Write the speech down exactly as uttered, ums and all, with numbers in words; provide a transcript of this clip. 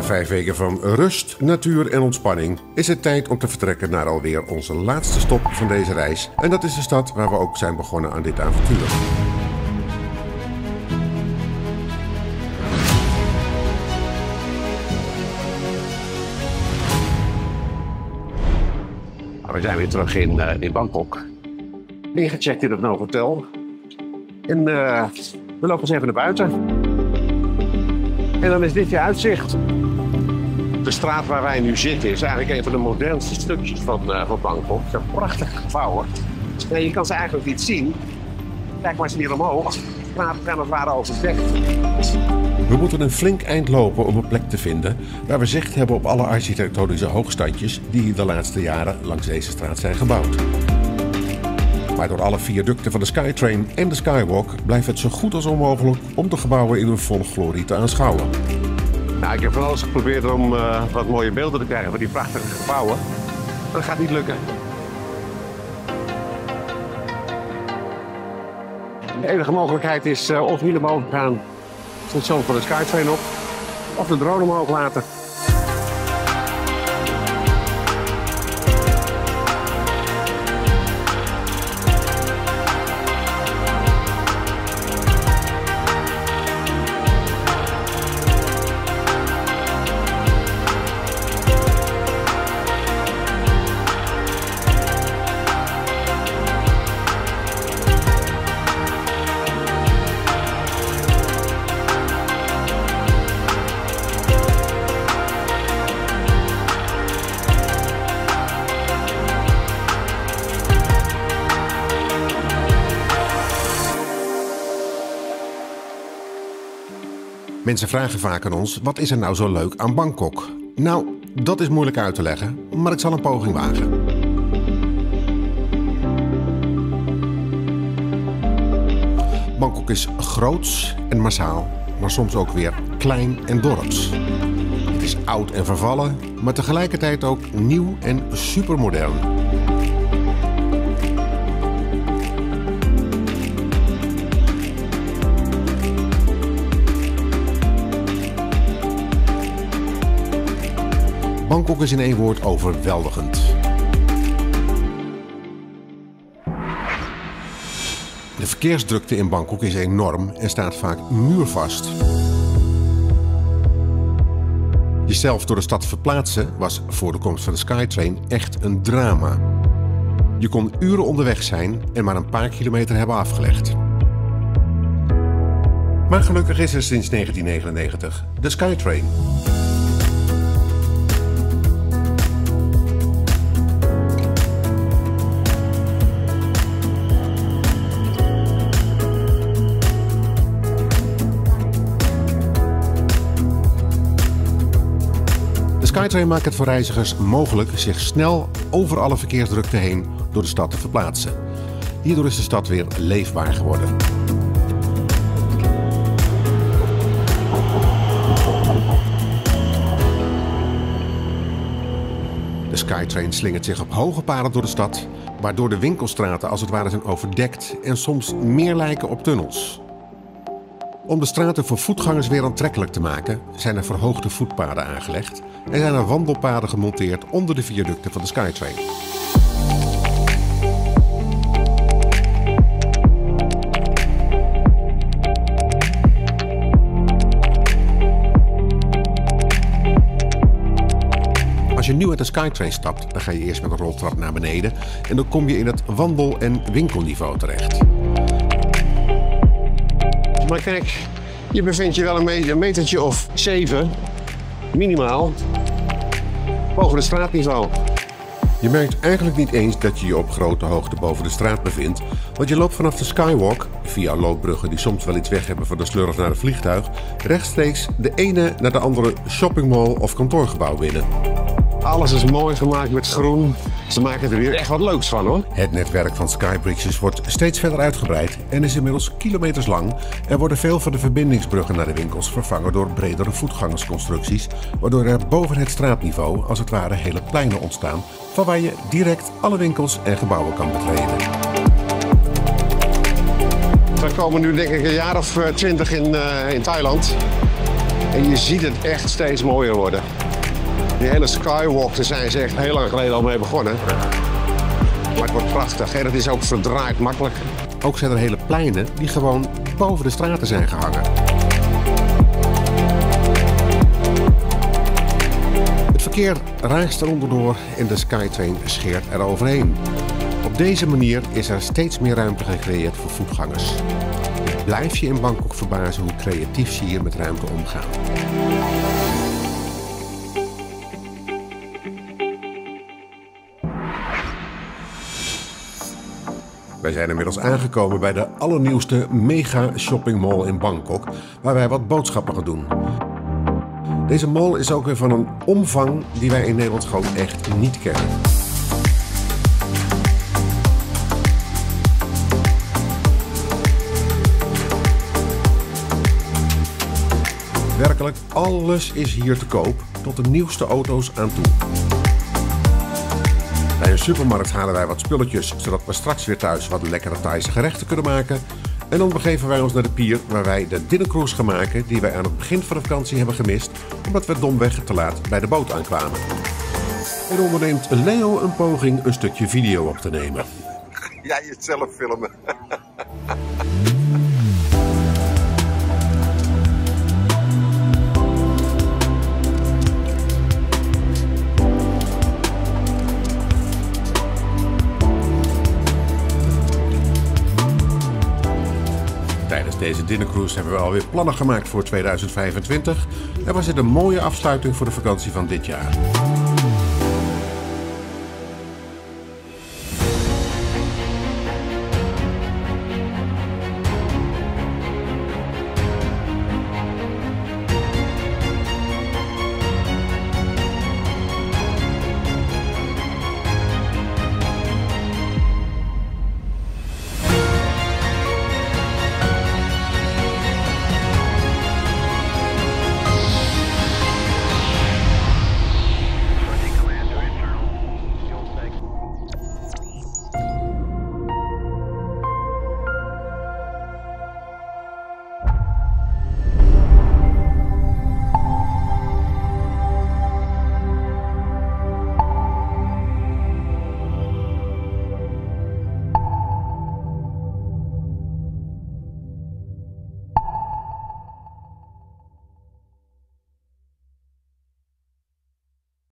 Na vijf weken van rust, natuur en ontspanning is het tijd om te vertrekken naar alweer onze laatste stop van deze reis. En dat is de stad waar we ook zijn begonnen aan dit avontuur. We zijn weer terug in, uh, in Bangkok. Ingecheckt in het Novotel. En uh, we lopen eens even naar buiten. En dan is dit je uitzicht. De straat waar wij nu zitten is eigenlijk een van de modernste stukjes van, uh, van Bangkok. Het zijn prachtige gebouwen. En je kan ze eigenlijk niet zien. Kijk maar eens hier omhoog. De straat kan als het ware overdekt. We moeten een flink eind lopen om een plek te vinden waar we zicht hebben op alle architectonische hoogstandjes die de laatste jaren langs deze straat zijn gebouwd. Maar door alle viaducten van de Skytrain en de Skywalk blijft het zo goed als onmogelijk om de gebouwen in hun volle glorie te aanschouwen. Nou, ik heb van alles geprobeerd om uh, wat mooie beelden te krijgen van die prachtige gebouwen. Maar dat gaat niet lukken. De enige mogelijkheid is uh, of hier naar boven gaan, het station van de Skytrain op, of de drone omhoog laten. Mensen vragen vaak aan ons, wat is er nou zo leuk aan Bangkok? Nou, dat is moeilijk uit te leggen, maar ik zal een poging wagen. Bangkok is groots en massaal, maar soms ook weer klein en dorps. Het is oud en vervallen, maar tegelijkertijd ook nieuw en supermodern. Bangkok is in één woord overweldigend. De verkeersdrukte in Bangkok is enorm en staat vaak muurvast. Jezelf door de stad verplaatsen was voor de komst van de Skytrain echt een drama. Je kon uren onderweg zijn en maar een paar kilometer hebben afgelegd. Maar gelukkig is er sinds negentien negenennegentig de Skytrain. De Skytrain maakt het voor reizigers mogelijk zich snel over alle verkeersdrukte heen door de stad te verplaatsen. Hierdoor is de stad weer leefbaar geworden. De Skytrain slingert zich op hoge paden door de stad, waardoor de winkelstraten als het ware zijn overdekt en soms meer lijken op tunnels. Om de straten voor voetgangers weer aantrekkelijk te maken, zijn er verhoogde voetpaden aangelegd en zijn er wandelpaden gemonteerd onder de viaducten van de Skytrain. Als je nu uit de Skytrain stapt, dan ga je eerst met een roltrap naar beneden en dan kom je in het wandel- en winkelniveau terecht. Maar kijk, je bevindt je wel een, me een metertje of zeven, minimaal, boven de straatniveau. Je merkt eigenlijk niet eens dat je je op grote hoogte boven de straat bevindt, want je loopt vanaf de Skywalk, via loopbruggen die soms wel iets weg hebben van de slurf naar het vliegtuig, rechtstreeks de ene naar de andere shoppingmall of kantoorgebouw binnen. Alles is mooi gemaakt met groen. Ze maken er weer echt wat leuks van, hoor. Het netwerk van skybridges wordt steeds verder uitgebreid en is inmiddels kilometers lang. Er worden veel van de verbindingsbruggen naar de winkels vervangen door bredere voetgangersconstructies, waardoor er boven het straatniveau als het ware hele pleinen ontstaan, van waar je direct alle winkels en gebouwen kan betreden. We komen nu denk ik een jaar of twintig in, uh, in Thailand. En je ziet het echt steeds mooier worden. Die hele skywalk, daar zijn ze echt heel lang geleden al mee begonnen. Maar het wordt prachtig en het is ook verdraaid makkelijk. Ook zijn er hele pleinen die gewoon boven de straten zijn gehangen. Het verkeer raast er onderdoor en de Skytrain scheert er overheen. Op deze manier is er steeds meer ruimte gecreëerd voor voetgangers. Blijf je in Bangkok verbazen hoe creatief ze hier met ruimte omgaan. Wij zijn inmiddels aangekomen bij de allernieuwste mega shoppingmall in Bangkok, waar wij wat boodschappen gaan doen. Deze mall is ook weer van een omvang die wij in Nederland gewoon echt niet kennen. Werkelijk alles is hier te koop, tot de nieuwste auto's aan toe. Bij een supermarkt halen wij wat spulletjes, zodat we straks weer thuis wat lekkere Thaise gerechten kunnen maken. En dan begeven wij ons naar de pier, waar wij de dinnercruise gaan maken die wij aan het begin van de vakantie hebben gemist, omdat we domweg te laat bij de boot aankwamen. En onderneemt Leo een poging een stukje video op te nemen. Jij jezelf filmen. Tijdens deze dinnercruise hebben we alweer plannen gemaakt voor tweeduizend vijfentwintig en was dit een mooie afsluiting voor de vakantie van dit jaar.